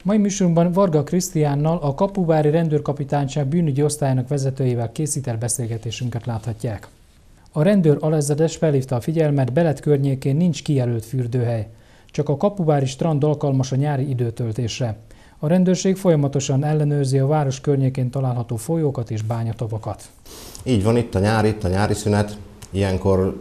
Mai műsorunkban Varga Krisztiánnal, a Kapuvári Rendőrkapitányság bűnügyi osztályának vezetőjével készített beszélgetésünket láthatják. A rendőr alezredes felhívta a figyelmet, Belet környékén nincs kijelölt fürdőhely. Csak a kapuvári strand alkalmas a nyári időtöltésre. A rendőrség folyamatosan ellenőrzi a város környékén található folyókat és bányatavakat. Így van, itt a nyári szünet. Ilyenkor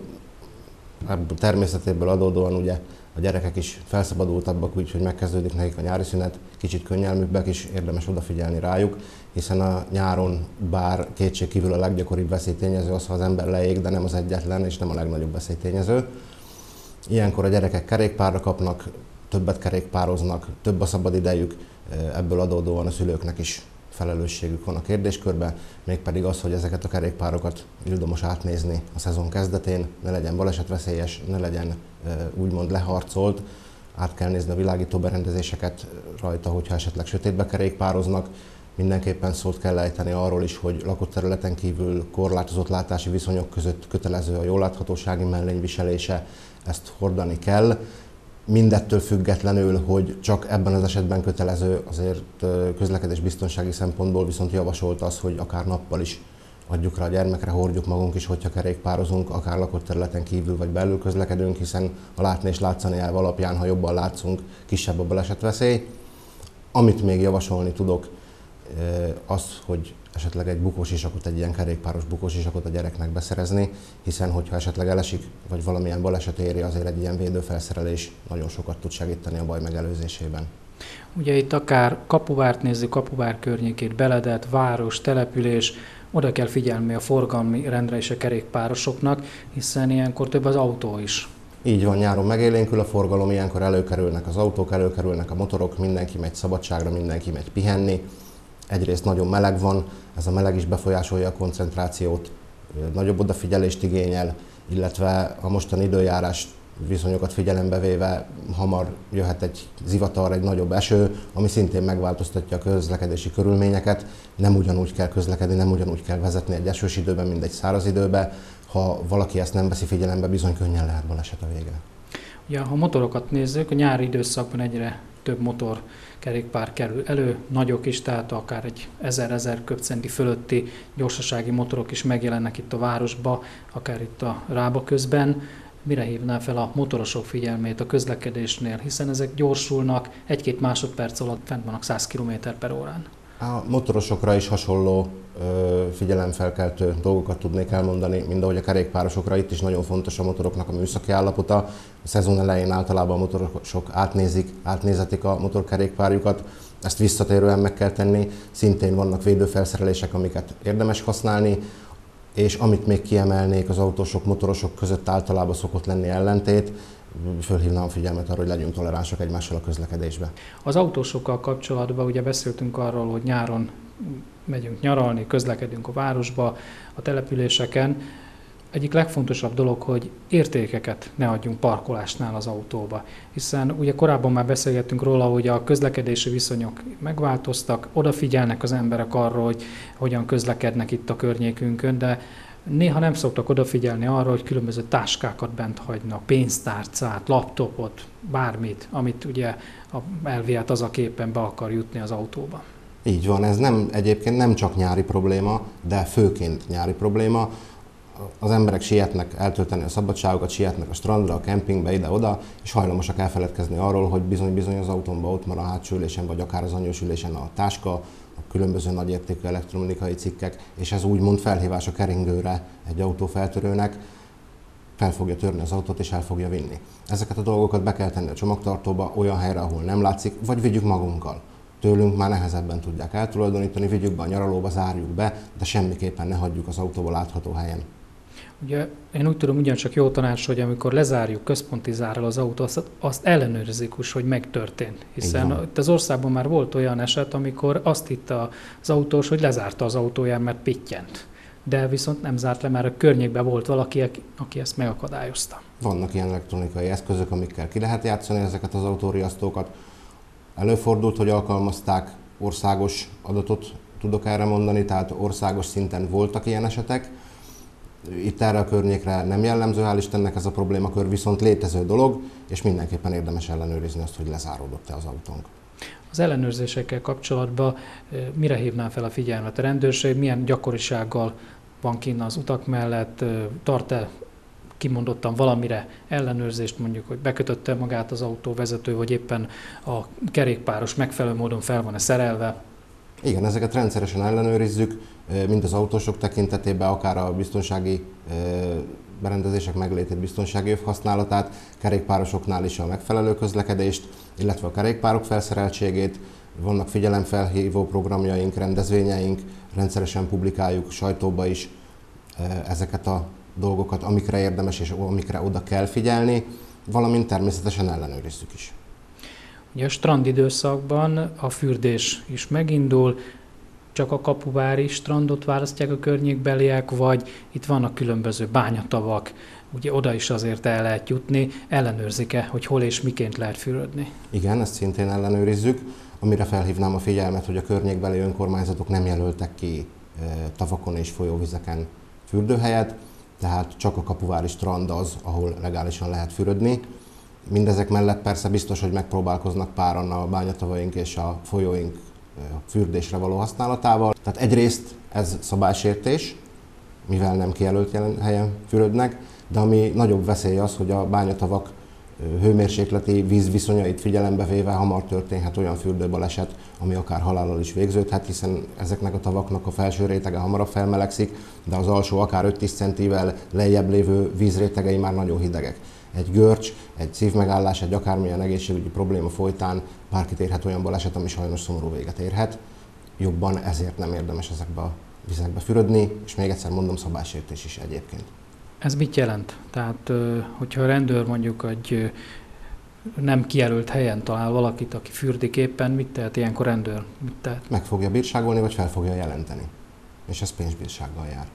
természetéből adódóan ugye a gyerekek is felszabadultabbak, úgyhogy megkezdődik nekik a nyári szünet, kicsit könnyelműbbek is, érdemes odafigyelni rájuk, hiszen a nyáron bár kétségkívül a leggyakoribb veszélytényező az, ha az ember leég, de nem az egyetlen és nem a legnagyobb veszélytényező. Ilyenkor a gyerekek kerékpárra kapnak, többet kerékpároznak, több a szabad idejük, ebből adódóan a szülőknek is felelősségük van a kérdéskörben, mégpedig az, hogy ezeket a kerékpárokat ildomos átnézni a szezon kezdetén, ne legyen balesetveszélyes, ne legyen úgymond leharcolt, át kell nézni a világító berendezéseket rajta, hogyha esetleg sötétbe kerékpároznak. Mindenképpen szót kell ejteni arról is, hogy lakott területen kívül korlátozott látási viszonyok között kötelező a jóláthatósági mellény viselése, ezt hordani kell. Mindettől függetlenül, hogy csak ebben az esetben kötelező, azért közlekedésbiztonsági szempontból viszont javasolt az, hogy akár nappal is adjuk rá a gyermekre, hordjuk magunk is, hogyha kerékpározunk, akár lakott területen kívül vagy belül közlekedünk, hiszen a látni és látszani elv alapján, ha jobban látszunk, kisebb a balesetveszély. Amit még javasolni tudok, az, hogy esetleg egy bukósisakot, egy ilyen kerékpáros bukósisakot a gyereknek beszerezni, hiszen hogyha esetleg elesik, vagy valamilyen baleset éri, azért egy ilyen védőfelszerelés nagyon sokat tud segíteni a baj megelőzésében. Ugye itt akár Kapuvárt nézzük, Kapuvár környékét, Beledet, város, település, oda kell figyelni a forgalmi rendre és a kerékpárosoknak, hiszen ilyenkor több az autó is. Így van, nyáron megélénkül a forgalom, ilyenkor előkerülnek az autók, előkerülnek a motorok, mindenki megy szabadságra, mindenki megy pihenni. Egyrészt nagyon meleg van, ez a meleg is befolyásolja a koncentrációt, nagyobb odafigyelést igényel, illetve a mostani időjárás viszonyokat figyelembe véve hamar jöhet egy zivatar, egy nagyobb eső, ami szintén megváltoztatja a közlekedési körülményeket. Nem ugyanúgy kell közlekedni, nem ugyanúgy kell vezetni egy esős időben, mint egy száraz időben. Ha valaki ezt nem veszi figyelembe, bizony könnyen lehet baleset a vége. Ugye, ha motorokat nézzük, a nyári időszakban egyre több motorkerékpár kerül elő, nagyok is, tehát akár egy 1000 köbcenti fölötti gyorsasági motorok is megjelennek itt a városba, akár itt a Rába közben. Mire hívná fel a motorosok figyelmét a közlekedésnél, hiszen ezek gyorsulnak, 1-2 másodperc alatt fent vannak 100 km/órán. A motorosokra is hasonló figyelemfelkeltő dolgokat tudnék elmondani, mint ahogy a kerékpárosokra. Itt is nagyon fontos a motoroknak a műszaki állapota. A szezon elején általában a motorosok átnézetik a motorkerékpárjukat, ezt visszatérően meg kell tenni. Szintén vannak védőfelszerelések, amiket érdemes használni, és amit még kiemelnék, az autósok, motorosok között általában szokott lenni ellentét. Fölhívnám a figyelmet arra, hogy legyünk toleránsak egymással a közlekedésben. Az autósokkal kapcsolatban ugye beszéltünk arról, hogy nyáron megyünk nyaralni, közlekedünk a városba, a településeken. Egyik legfontosabb dolog, hogy értékeket ne adjunk parkolásnál az autóba. Hiszen ugye korábban már beszélgettünk róla, hogy a közlekedési viszonyok megváltoztak, odafigyelnek az emberek arra, hogy hogyan közlekednek itt a környékünkön, de néha nem szoktak odafigyelni arra, hogy különböző táskákat bent hagynak, pénztárcát, laptopot, bármit, amit ugye elvihet az a képen be akar jutni az autóba. Így van, ez egyébként nem csak nyári probléma, de főként nyári probléma. Az emberek sietnek eltölteni a szabadságokat, sietnek a strandra, a kempingbe, ide-oda, és hajlamosak elfeledkezni arról, hogy bizony-bizony az autómban ott van a hátsó ülésen, vagy akár az anyós ülésen a táska, a különböző nagyértékű elektronikai cikkek, és ez úgymond felhívás a keringőre egy autófeltörőnek, fel fogja törni az autót és el fogja vinni. Ezeket a dolgokat be kell tenni a csomagtartóba, olyan helyre, ahol nem látszik, vagy vigyük magunkkal. Tőlünk már nehezebben tudják eltulajdonítani, vigyük be a nyaralóba, zárjuk be, de semmiképpen ne hagyjuk az autóba látható helyen. Ugye én úgy tudom, ugyancsak jó tanács, hogy amikor lezárjuk központi zárral az autót, azt ellenőrizzük, hogy megtörtént. Hiszen itt az országban már volt olyan eset, amikor azt hitte az autós, hogy lezárta az autóját, mert pittyent. De viszont nem zárt le, mert a környékben volt valaki, aki ezt megakadályozta. Vannak ilyen elektronikai eszközök, amikkel ki lehet játszani ezeket az autóriasztókat. Előfordult, hogy alkalmazták, országos adatot tudok erre mondani, tehát országos szinten voltak ilyen esetek. Itt erre a környékre nem jellemző, hál' Istennek ez a problémakör, viszont létező dolog, és mindenképpen érdemes ellenőrizni azt, hogy lezáródott-e az autónk. Az ellenőrzésekkel kapcsolatban mire hívná fel a figyelmet a rendőrség, milyen gyakorisággal van kinn az utak mellett, tart-e kimondottan valamire ellenőrzést, mondjuk, hogy bekötötte magát az autóvezető, vagy éppen a kerékpáros megfelelő módon fel van-e szerelve? Igen, ezeket rendszeresen ellenőrizzük, mind az autósok tekintetében, akár a biztonsági berendezések meglétét, biztonsági öv használatát, kerékpárosoknál is a megfelelő közlekedést, illetve a kerékpárok felszereltségét. Vannak figyelemfelhívó programjaink, rendezvényeink, rendszeresen publikáljuk sajtóba is ezeket a dolgokat, amikre érdemes és amikre oda kell figyelni, valamint természetesen ellenőrizzük is. Ugye a strandidőszakban a fürdés is megindul, csak a kapuvári strandot választják a környékbeliek, vagy itt vannak különböző bányatavak, ugye oda is azért el lehet jutni, ellenőrzik-e, hogy hol és miként lehet fürödni? Igen, ezt szintén ellenőrizzük, amire felhívnám a figyelmet, hogy a környékbeli önkormányzatok nem jelöltek ki tavakon és folyóvizeken fürdőhelyet, tehát csak a kapuvári strand az, ahol legálisan lehet fürödni. Mindezek mellett persze biztos, hogy megpróbálkoznak páran a bányatavaink és a folyóink fürdésre való használatával. Tehát egyrészt ez szabálysértés, mivel nem kijelölt helyen fürödnek, de ami nagyobb veszély az, hogy a bányatavak hőmérsékleti vízviszonyait figyelembe véve hamar történhet olyan fürdőbaleset, ami akár halállal is végződhet, hiszen ezeknek a tavaknak a felső rétege hamarabb felmelegszik, de az alsó akár 5-10 centivel lejjebb lévő vízrétegei már nagyon hidegek. Egy görcs, egy szívmegállás, egy akármilyen egészségügyi probléma folytán bárkit érhet olyan baleset, ami sajnos szomorú véget érhet. Jobban ezért nem érdemes ezekbe a vizekbe fürödni, és még egyszer mondom, szabálysértés is egyébként. Ez mit jelent? Tehát, hogyha a rendőr mondjuk egy nem kijelölt helyen talál valakit, aki fürdik éppen, mit tehet ilyenkor rendőr? Mit tehet? Meg fogja bírságolni, vagy fel fogja jelenteni. És ez pénzbírsággal jár.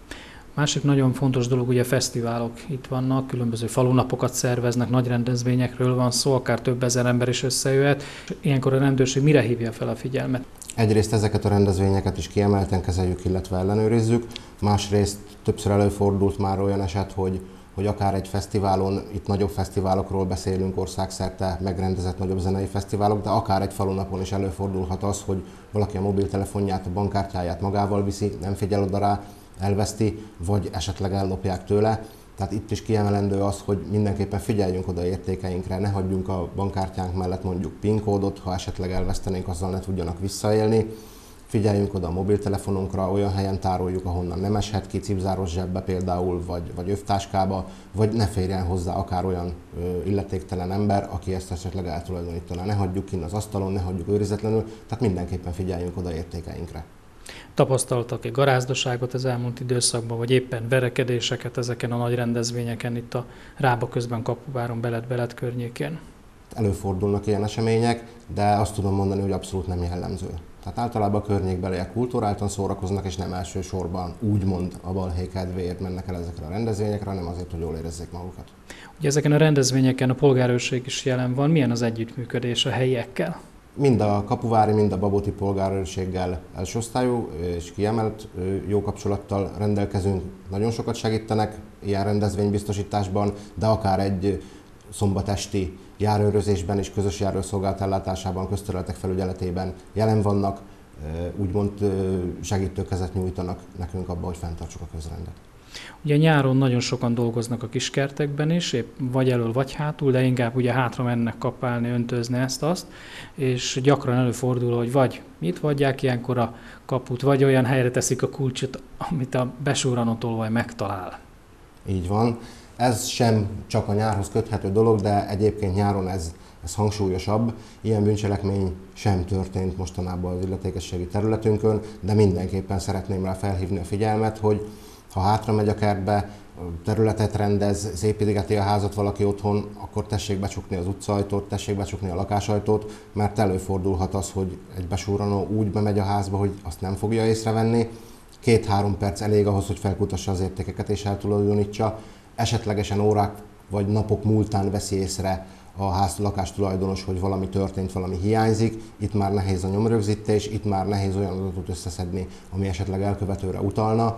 Másik nagyon fontos dolog, ugye fesztiválok itt vannak, különböző falunapokat szerveznek, nagy rendezvényekről van szó, akár több ezer ember is összejöhet. Ilyenkor a rendőrség mire hívja fel a figyelmet? Egyrészt ezeket a rendezvényeket is kiemelten kezeljük, illetve ellenőrizzük. Másrészt többször előfordult már olyan eset, hogy akár egy fesztiválon, itt nagyobb fesztiválokról beszélünk országszerte, megrendezett nagyobb zenei fesztiválok, de akár egy falunapon is előfordulhat az, hogy valaki a mobiltelefonját, a bankkártyáját magával viszi, nem figyel oda rá, elveszti, vagy esetleg ellopják tőle. Tehát itt is kiemelendő az, hogy mindenképpen figyeljünk oda értékeinkre, ne hagyjunk a bankkártyánk mellett mondjuk PIN kódot, ha esetleg elvesztenénk, azzal ne tudjanak visszaélni. Figyeljünk oda a mobiltelefonunkra, olyan helyen tároljuk, ahonnan nem eshet ki, cipzáros zsebbe például, vagy övtáskába, vagy ne férjen hozzá akár olyan illetéktelen ember, aki ezt esetleg eltulajdonítaná. Ne hagyjuk kint az asztalon, ne hagyjuk őrizetlenül, tehát mindenképpen figyeljünk oda értékeinkre. Tapasztaltak egy garázdaságot az elmúlt időszakban, vagy éppen verekedéseket ezeken a nagy rendezvényeken itt a Rába közben Kapuváron, Belet környékén? Előfordulnak ilyen események, de azt tudom mondani, hogy abszolút nem jellemző. Tehát általában a környékbeliek kulturáltan szórakoznak, és nem elsősorban úgymond a balhé kedvéért mennek el ezekre a rendezvényekre, hanem azért, hogy jól érezzék magukat. Ugye ezeken a rendezvényeken a polgárőrség is jelen van. Milyen az együttműködés a helyiekkel? Mind a kapuvári, mind a baboti polgárőrséggel elsőosztályú és kiemelt jó kapcsolattal rendelkezünk. Nagyon sokat segítenek ilyen rendezvénybiztosításban, de akár egy szombatesti járőrözésben és közös járőrszolgálat ellátásában, közterületek felügyeletében jelen vannak, úgymond segítőkezet nyújtanak nekünk abban, hogy fenntartsuk a közrendet. Ugye nyáron nagyon sokan dolgoznak a kiskertekben is, épp vagy elől, vagy hátul, de inkább ugye hátra mennek kapálni, öntözni ezt-azt, és gyakran előfordul, hogy vagy nyitva hagyják ilyenkor a kaput, vagy olyan helyre teszik a kulcsot, amit a besúranótolvaj megtalál. Így van. Ez sem csak a nyárhoz köthető dolog, de egyébként nyáron ez hangsúlyosabb. Ilyen bűncselekmény sem történt mostanában az illetékességi területünkön, de mindenképpen szeretném rá felhívni a figyelmet, hogy ha hátra megy a kertbe, területet rendez, szépítegeti a házat valaki otthon, akkor tessék becsukni az utcaajtót, tessék becsukni a lakásajtót, mert előfordulhat az, hogy egy besúranó úgy bemegy a házba, hogy azt nem fogja észrevenni. 2-3 perc elég ahhoz, hogy felkutassa az értékeket és eltulajdonítsa. Esetlegesen órák vagy napok múltán veszi észre a lakástulajdonos, hogy valami történt, valami hiányzik. Itt már nehéz a nyomrögzítés, itt már nehéz olyan adatot összeszedni, ami esetleg elkövetőre utalna.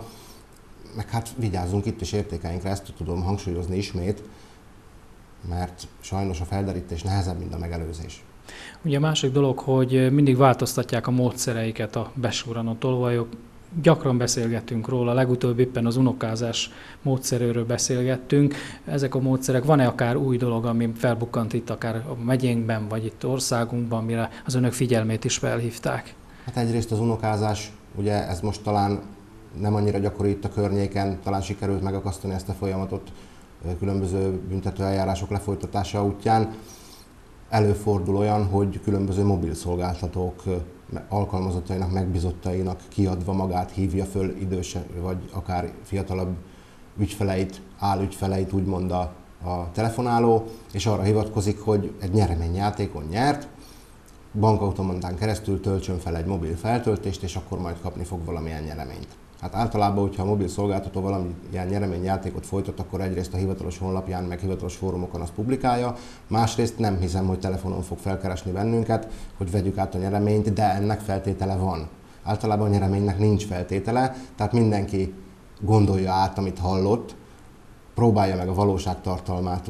Meg hát vigyázzunk itt is értékeinkre, ezt tudom hangsúlyozni ismét, mert sajnos a felderítés nehezebb, mint a megelőzés. Ugye a másik dolog, hogy mindig változtatják a módszereiket a besúranó tolvajok. Gyakran beszélgettünk róla, legutóbb éppen az unokázás módszeréről beszélgettünk. Ezek a módszerek, van-e akár új dolog, ami felbukkant itt akár a megyénkben, vagy itt országunkban, mire az önök figyelmét is felhívták? Hát egyrészt az unokázás, ugye ez most talán nem annyira gyakori itt a környéken, talán sikerült megakasztani ezt a folyamatot különböző büntető eljárások lefolytatása útján. Előfordul olyan, hogy különböző mobil szolgáltatók alkalmazottainak, megbízottainak kiadva magát hívja föl idős vagy akár fiatalabb ügyfeleit, álügyfeleit úgymond a telefonáló, és arra hivatkozik, hogy egy nyereményjátékon nyert, bankautomatán keresztül töltsön fel egy mobil feltöltést, és akkor majd kapni fog valamilyen nyereményt. Hát általában, hogyha a mobil szolgáltató valamilyen nyereményjátékot folytat, akkor egyrészt a hivatalos honlapján, meg hivatalos fórumokon azt publikálja, másrészt nem hiszem, hogy telefonon fog felkeresni bennünket, hogy vegyük át a nyereményt, de ennek feltétele van. Általában a nyereménynek nincs feltétele, tehát mindenki gondolja át, amit hallott, próbálja meg a valóság tartalmát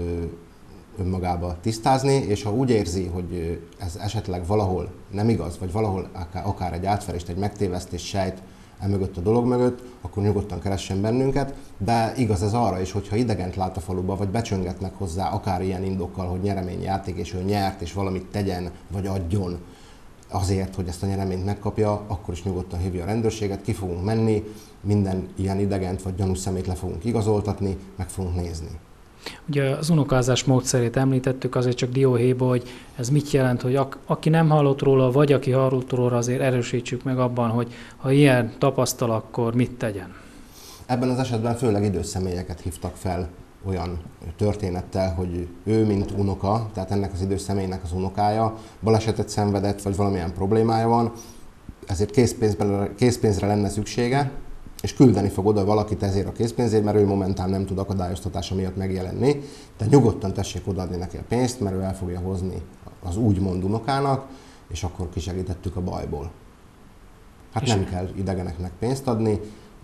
önmagába tisztázni, és ha úgy érzi, hogy ez esetleg valahol nem igaz, vagy valahol akár egy átverést, egy megtévesztést sejt emögött a dolog mögött, akkor nyugodtan keressen bennünket, de igaz ez arra is, hogyha idegent lát a faluba, vagy becsöngetnek hozzá akár ilyen indokkal, hogy nyereményjáték, és ő nyert, és valamit tegyen, vagy adjon azért, hogy ezt a nyereményt megkapja, akkor is nyugodtan hívja a rendőrséget, ki fogunk menni, minden ilyen idegent vagy gyanús szemét le fogunk igazoltatni, meg fogunk nézni. Ugye az unokázás módszerét említettük, azért csak dióhéjba, hogy ez mit jelent, hogy aki nem hallott róla, vagy aki hallott róla, azért erősítsük meg abban, hogy ha ilyen tapasztal, akkor mit tegyen? Ebben az esetben főleg idős személyeket hívtak fel olyan történettel, hogy ő, mint unoka, tehát ennek az idős személynek az unokája, balesetet szenvedett, vagy valamilyen problémája van, ezért készpénzre lenne szüksége, és küldeni fog oda valakit ezért a készpénzért, mert ő momentán nem tud akadályoztatása miatt megjelenni, de nyugodtan tessék odaadni neki a pénzt, mert ő el fogja hozni az úgymond unokának, és akkor kisegítettük a bajból. Hát nem kell idegeneknek pénzt adni.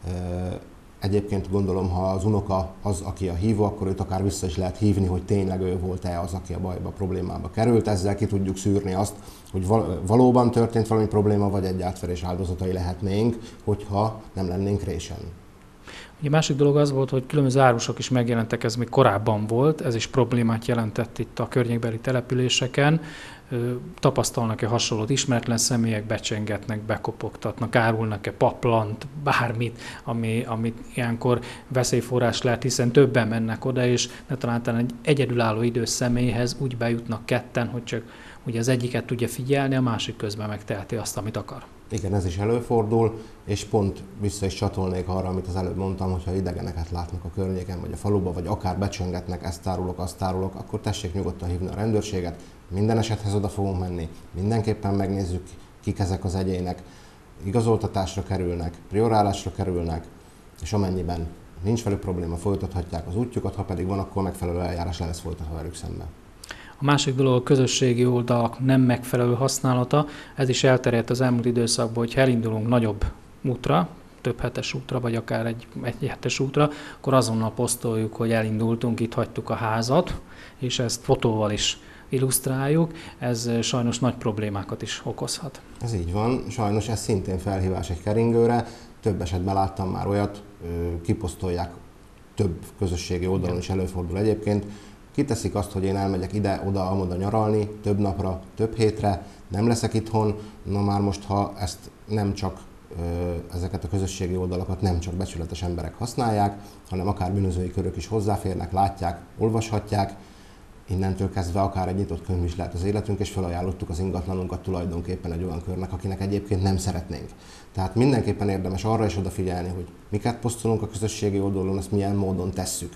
Egyébként gondolom, ha az unoka az, aki a hívó, akkor őt akár vissza is lehet hívni, hogy tényleg ő volt-e az, aki a bajba, problémába került. Ezzel ki tudjuk szűrni azt, hogy valóban történt valami probléma, vagy egy átverés áldozatai lehetnénk, hogyha nem lennénk résen. Ugye a másik dolog az volt, hogy különböző árusok is megjelentek, ez még korábban volt, ez is problémát jelentett itt a környékbeli településeken. Tapasztalnak-e hasonlót, ismeretlen személyek becsengetnek, bekopogtatnak, árulnak-e paplant, bármit, amit ilyenkor veszélyforrás lehet, hiszen többen mennek oda, és ne talán egy egyedülálló idős személyhez úgy bejutnak ketten, hogy csak ugye az egyiket tudja figyelni, a másik közben megteheti azt, amit akar. Igen, ez is előfordul, és pont vissza is csatolnék arra, amit az előbb mondtam, hogyha idegeneket látnak a környéken, vagy a faluba, vagy akár becsöngetnek, ezt árulok, azt árulok, akkor tessék nyugodtan hívni a rendőrséget, minden esethez oda fogunk menni, mindenképpen megnézzük, kik ezek az egyének, igazoltatásra kerülnek, priorálásra kerülnek, és amennyiben nincs velük probléma, folytathatják az útjukat, ha pedig van, akkor megfelelő eljárás lesz folytatva velük szemben. A másik dolog a közösségi oldalak nem megfelelő használata, ez is elterjedt az elmúlt időszakban, hogy elindulunk nagyobb útra, több hetes útra, vagy akár egy hetes útra, akkor azonnal posztoljuk, hogy elindultunk, itt hagytuk a házat, és ezt fotóval is illusztráljuk, ez sajnos nagy problémákat is okozhat. Ez így van, sajnos ez szintén felhívás egy keringőre, több esetben láttam már olyat, kiposztolják több közösségi oldalon is előfordul egyébként, kiteszik azt, hogy én elmegyek ide-oda, amoda nyaralni, több napra, több hétre, nem leszek itthon, na már most, ha ezt nem csak ezeket a közösségi oldalakat nem csak becsületes emberek használják, hanem akár bűnözői körök is hozzáférnek, látják, olvashatják, innentől kezdve akár egy nyitott könyv is lehet az életünk, és felajánlottuk az ingatlanunkat tulajdonképpen egy olyan körnek, akinek egyébként nem szeretnénk. Tehát mindenképpen érdemes arra is odafigyelni, hogy miket posztolunk a közösségi oldalon, ezt milyen módon tesszük.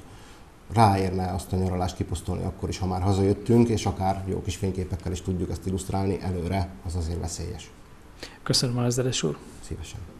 Ráérne azt a nyaralást kiposztolni akkor is, ha már hazajöttünk, és akár jó kis fényképekkel is tudjuk ezt illusztrálni előre, az azért veszélyes. Köszönöm, Alezeres úr! Szívesen.